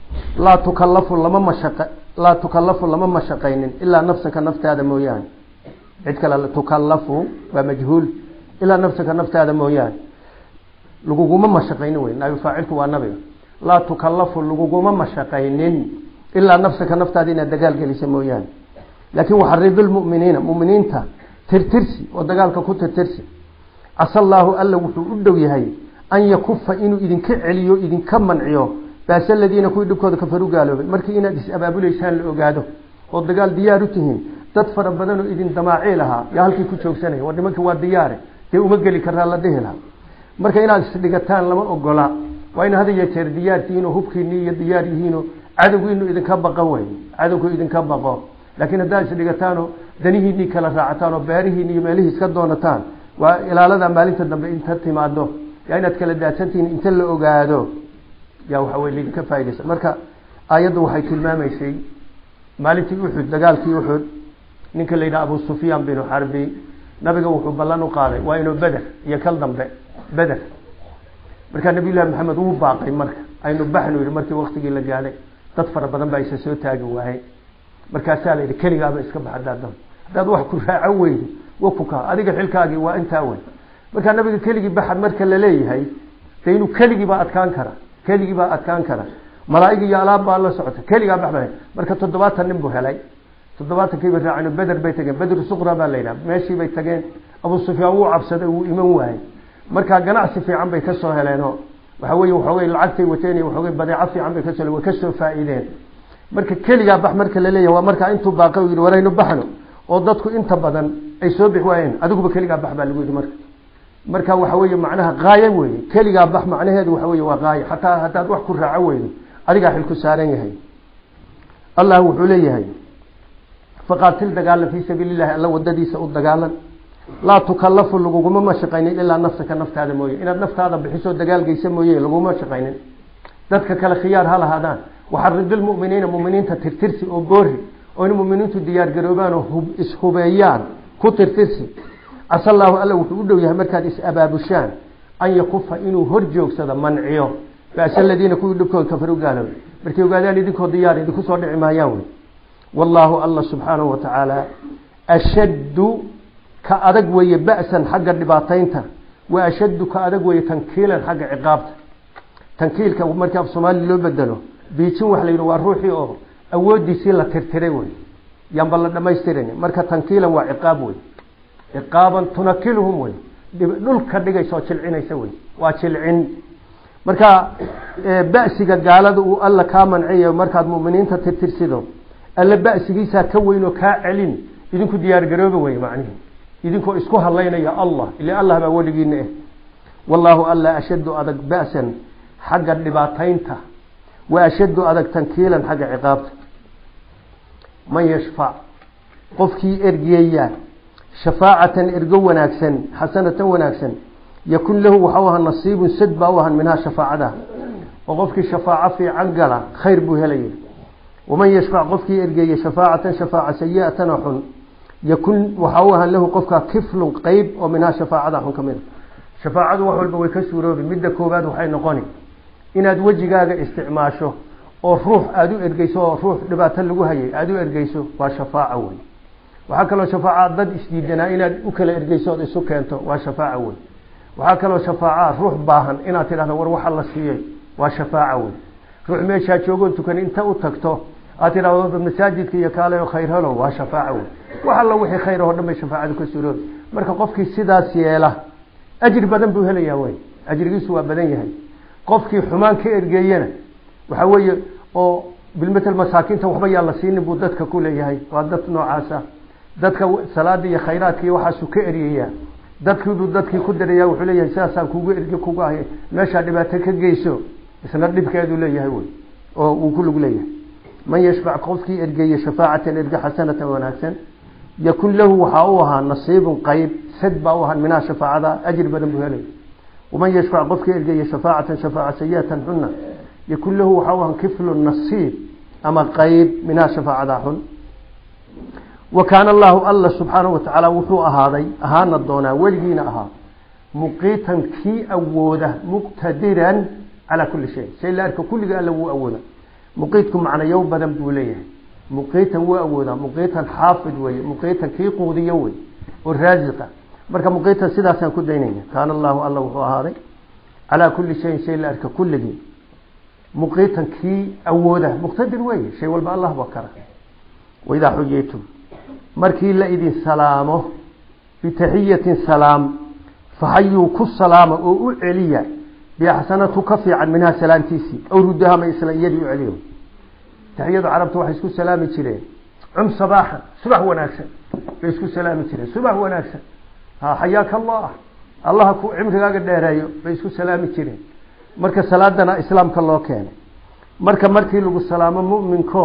A: لا تكلف لما مشقين إلا نفسك نفت هذا مويان عدك لا تكلف ومجهول إلا نفسك نفت هذا مويان لقوقو ما مشقين وين لا يفاعلك والنبي لا تكلف لقوقو ما مشقين إلا نفسك نفت هذه الدقال جلس مويان لكن وحرب المؤمنين ترترسي والدقالك كنت ترسي عسى الله ألا وحده يهي أن يكف إنه إذن كعليو إذن كمنعيو بس الذين كودكود كفروا قالوا مركي إن دس أبابو ليسان لأقاده والدقال ديارتهم تدفر بدنو إذن دماعي لها يهلكي كتشوك سنة ودمك والديارة دي أمقلي كرها لديهلها مركي إن السلقتان لما أقولا وإن هذا يتير ديارتينو هبكي نية دياريهينو عدو إنه إذن كبقا وين عدو إذن كبقا لكن هذا السلقتانو دنيه ني كلا راعتانو باريه ني ماليه سكدونتان وإلى لذا مالين تدنبئ انتهتي معدو يعني أتكلم داتنتين انت اللي أقاده يا وحوي اللي كفايدة مركا آيات وحي كلمة شيء مالتي أحد دقالتي أحد نك اللي أبو سفيان بن حربي نبي وحب الله نقاله وإنه بدر يكلم بدر مركا نبي الله محمد هو باقي مركا أينه بحنو مركا وقت جل جاله تطفر بدن بايس سوت تاجوا هاي مركا سالي كلي قابل إسكب حدادهم ده واحد كل عوي وفكا أديك الحلكاجي وأنت أول marka nabiga keligii baxad marka la leeyahay inuu keligii ba adkaan kara malaa'igi iyo alaab baa la socota keliga baxbay marka 70 nin buu helay 70 kii raacino badar bay tageen badar suqra baa leeyahay meeshii bay tageen Abu Sufyaan wuu cabsaday uu iman waayay marka ganacsi fiican bay ka soo heleen waxa weeye lacagtay wateen waxa weeye badeeco fiican bay ka soo faa'iideen marka keliga bax marka la leeyahay waa marka intuu baaqay uu yiri warayno baxno oo dadku inta badan ay soo bixi waayeen adiguba keliga bax baa lagu yiri marka waxa weeye macnaha qaaya weeye keliga bax macnaheedu waxa weeye waa qaaya hatta hadaad wax ku raaco weydo adiga xil ku saaran yahay Allah wuxuu leeyahay faqatil dagaal fi sabilillah alla wadadiisa u dagaalan la tukallafu laguma ma shaqaynin illa nafsaka naftaada mooyee inaad naftaada bixiso dagaal geysan mooyee laguma shaqaynin dadka kale khiyaar hal hadaan waxaridul mu'miniinta tirtirsi oo boori oo mu'miniintu diyaar garoobaan oo ishubeeyaan ku tirtirsi asallahu alla wuxuu u dhow yahay markaad is abaabushaan an yakufa inuu hor joogsado manciyo baasaladiina ku dhibkood kafaru gaalow markii ogaadaan idinkoo diyaar idinku soo dhici maayaan wallahu alla subhanahu wa ta'ala ashaddu ka adag weeye ba'san xagga dhibaataynta wa ashaddu ka adag weeye tankiilan xagga ciqaabta tankiilka markii af Soomaali loo bedelo biicin wax la yiraahdo waa ruuxii oo awoodiisii la tirtiray way yamba la dhamaystiray marka tankiilan waa ciqaab way ciqaaban tunakiluhum way dhulka dhigayso jilcinaysa way waa jilcin marka ba'siga gaalada uu alla ka manciyo markaad muuminiinta tirtirsido alla ba'sigiisa ka weyn oo ka celin idinku diyaar garooba way macnaheedu idinku isku halaynaya Allah ila Allah ba waligiina wallahu alla ashaddu adag ba'san xagga dhibaataynta wa ashaddu adag tankiilan xagga ciqaabta man yashfa qofkii ergiyaya shafaa'atan ergo wanaagsan hasanatan wanaagsan yakun lahu waxa nasiibun sadba wa minha shafaa'ada wa qofkii shafaa'a fi angala khayr buu helay ومن يشفع قفكي إرجي شفاعة شفاعة سيئة حن يكون وحوها له قفك كفل قيب ومنها شفاعة حن كمان شفاعة وحول بويكسوره بمدة كوباد وحين نقاني إن أدو وجهك استعماشه أو روح أدو إرجيسو روح نبات اللجوهي أدو إرجيسو وشفاعة وين وحكى له شفاعة ضد إشديدنا إن أكل إرجيسو السكانته وشفاعة وين وحكى له شفاعة روح باهن إن أتلا وروح الله سيه وشفاعة وين روح ماشي شوقون تكن أنت وتكتو أتلا بالمساجد كي يكاله خير هلا وشفاعة وحلا وحي خير هذا ما شفاعة كسرور مرك قفك السداس يلا أجر بدن بهلا يا وين أجر يسوى بدن يهي قفك حمان كإرجينا وحوي أو بالمثل مساكين توحبي الله سين بودتك كل يهي وادت نوعاسة دتك صلاة يا خيرات كي وحسوا كإريا دتك بودتك كدر يا وحلي أساسا كوجو إرجع كوجاه ماشى دبتك جيسو سند بكادو ليه هوي وكل قليه من يشفع قفك إرجع شفاعة إرجع حسنة وناسا يكون له وحاوها نصيب قيب سدبوها منها شفاعة أجر بدن بهلي ومن يشفع قفك إرجع شفاعة سيئة حنا يكون له وحاوها كفل النصيب أما قيب منها شفاعة حن وكان الله سبحانه وتعالى وحوء هذا أهانا الدونا والجين أها مقيتا كي أوده مقتدرا على كل شيء لا أرك كل قال له أوده مقيتكم معنا يوم بدن بوليه مقيتا هو أوده مقيتا حافظ وي مقيتا كي قودي يوي والرازقة مركا مقيتا سيدا سنكون دينين كان الله وحوء هذا على كل شيء لا أرك كل دين مقيتا كي أوده مقتدر وي شيء والبا الله بكره وإذا حجيتم مركي لا إذن سلامه بتحية سلام فحيوا كل سلام أو عليا بأحسنة كفي عن منها سلامتيسي أو ردها ما يسلم يدي عليهم تحية عرب توحي يسكو سلامي تشيرين عم صباحا صباح وناكسا يسكو سلامي تشيرين صباح وناكسا حياك الله الله كو عمرك قاقر ديرايو يسكو سلامي تشيرين مركا سلادنا إسلام كالله كان مركا لغو السلام مؤمن كو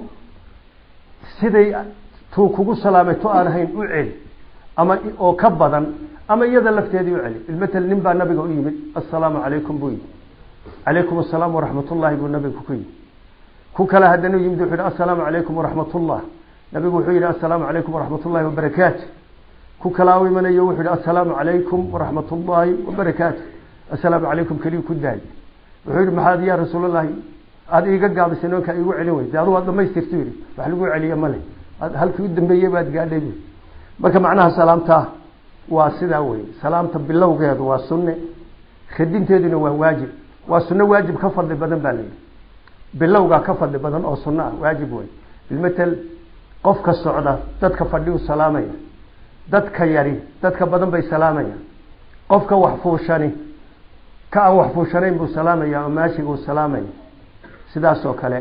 A: سيدي تو كوغو سلامي تو آنهين أعلي أما أو كبضا أما يذا لفتيدي أعلي المثل نبا نبي قويمد السلام عليكم بوي عليكم السلام ورحمة الله يقول نبي كوكي كوكلا هدنو يمدو حيدا السلام عليكم ورحمة الله نبي حيدا السلام عليكم ورحمة الله وبركاته كوكلا ومن يوحيدا السلام عليكم ورحمة الله وبركاته السلام عليكم كلي كداي وحيد محاد يا رسول الله هذا إيقا قاعد سنوك إيقو عليوي هذا هو ما يستفتوري وحلقوا علي ملي هل في قدام بيبات قاعد يقول marka macnaha salaamta waa sida way salaamta bilowgeedu waa sunne khidinteeduna waa waajib waa sunne waajib ka fadli badan baa leeyahay bilowga ka fadli badan oo sunna waajib way bilmatal qofka socda dadka fadhiyo salaamaya dadka yari dadka badan bay salaamaya qofka wax fuushani ka wax fuushanayn buu salaamaya oo maashi uu salaamaya sidaas oo kale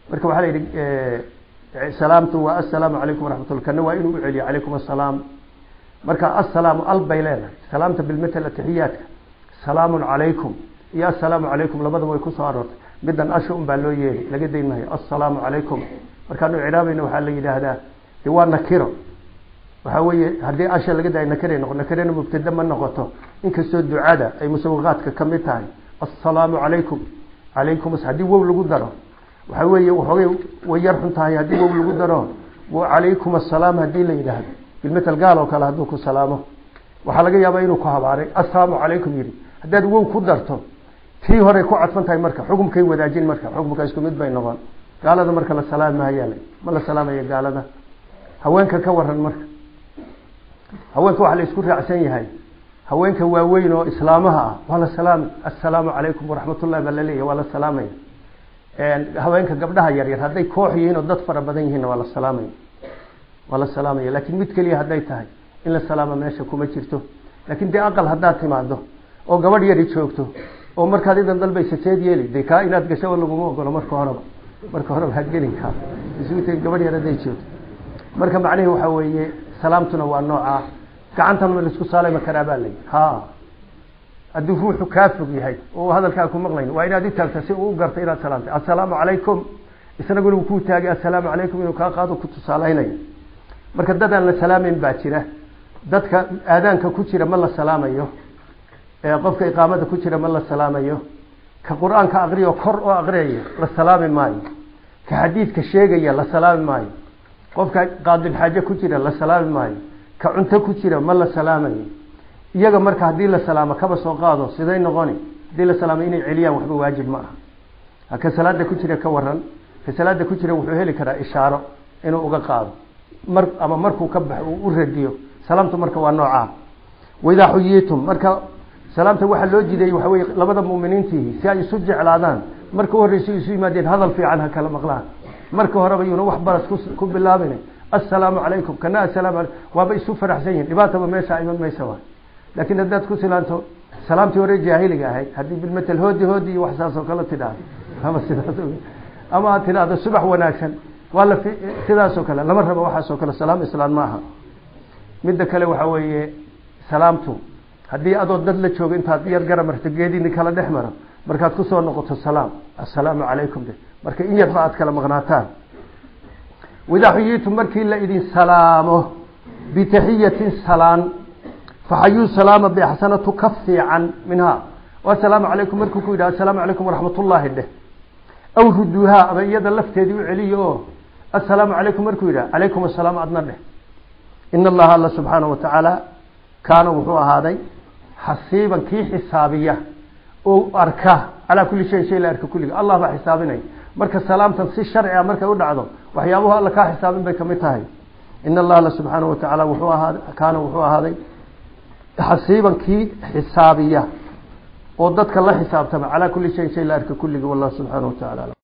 A: marka waxa la yiri salaamtu wa assalamu alaykum wa rahmatullahi kana waa inuu celiyo alaykum assalaam marka assalamu albayleena salaamta bil matal tahiyatka salaamun alaykum ya assalamu alaykum labada way ku soo aroortay midan ashu baa loo yeeray laga deeynayo assalamu alaykum marka aanu ciraabayna waxa la yiraahdaa waa nakiro waxa weeye hadii asha laga daay nakireen mubtada ma noqoto inkastoo ducada ay musawqaadka kamid tahay assalamu alaykum alaykum hadii wow lagu daro waxa weeye way yar xun tahay hadii wow lagu daro wa alaykum assalaam hadii la yiraahdo bilmatal gaalo kala haduu ku salaamo waxa laga yaabaa inuu ku habaaray assalamu alaykum yiri hadii wow ku darto tii hore ku cadfan tahay marka xukumkay wadaajin marka xukumka isku mid bay noqon gaalada marka la salaamayo ma la salaamayo gaalada haweenka ka waran marka haweenka waxa la isku raacsan yahay haweenka waaweyn oo islaamaha ah wala salaam assalamu alaykum wa rahmatullahi wa barakatuh wala salaamay haweenka gabdhaha yar yar haday koox yihiin oo dad fara badan yihiin wala salaamay laakiin mid kaliya haday tahay in la salaamo meesha kuma jirto laakiin dee aqal hadaa timaado oo gabadh yar joogto oo markaad idan dalbaysa teed yeeli de ka inaad gasho lagu ogolo marka hore ha gelin ka isuutay gabadh yar haday joogto marka macnaheedu waxa weeye salaamtuna waa nooca gacantan ma isku salaamo karaabaalay aduu ruuxu kaafig yahay oo hadalka ku maqlayn waa inaad taagto si uu garto inaad salaamtay assalamu alaykum isna guriga ku taagay assalamu alaykum inuu ka qaado ku tusaalaynayo marka dadaan la salaamin baa jira dadka aadaanka ku jira ma la salaamayo qofka iqaamada ku jira ma la salaamayo ka quraanka aqriyo kor oo aqriyo la salaami maayo ka xadiiska sheegaya la salaami maayo qofka qaadil xaaje ku jira la salaami maayo ka cunto ku jira ma la salaamayo iyaga marka hadii la salaamo kaba soo qaado siday noqoni hadii la salaamo inay celiyaan waxba waajib ma aha ka salaada ku jira ka waran ka salaada ku jira wuxuu heli karaa ishaaro inuu uga qaado ama markuu ka baxo u radiyo salaamtu marka waa nooca wada xuyiitum marka salaamta waxa loo jiday waxa way labada muuminiintii si ay isu jeclaadaan marka horeysi isu yimaadeen hadal fiican ha kala maqlaan marka horeba inuu wax baras ku bilaabin assalamu alaykum kana assalamu waaba isu faraxsan yihiin dhibaataba meesha ay meesha waa laakiin haddaad ku silaanto salaamtii hore jaahiliga ahayd hadii bil matal hoodi wax saasoo kala tidhaahdo ama tidhaahdo subax wanaagsan wala sidaasoo kale lama rabo waxaasoo kale salaam islaan maaha midda kale waxa weeye salaamtu hadii adoo dad la joogo intaad yar garan martigeedii kala dhexmaro markaad ku soo noqoto salaam assalamu alaykum marka in yar baad kala maqnaataan wada xuyiitum markii la idin salaamo bi tahiyatin salaan فحيو سلام بأحسنة كفي عن منها والسلام عليكم مركوكو إذا السلام عليكم ورحمة الله ده أو ردوها أما إيادا اللفتة دي عليه السلام عليكم مركو إذا عليكم السلام أدنى ده إن الله سبحانه وتعالى كان وحوى هذا حسيبا كي حسابية أو أركاه على كل شيء لا أركا كله الله بحسابنا مركا السلام تنسي الشرع مركا ودعضه وحيابها الله كحسابين بكمتها إن الله سبحانه وتعالى وحوى هذا كان وحوى هذا حسيبا كي حسابية وددك الله حسابتها على كل شيء لا أرك كله والله سبحانه وتعالى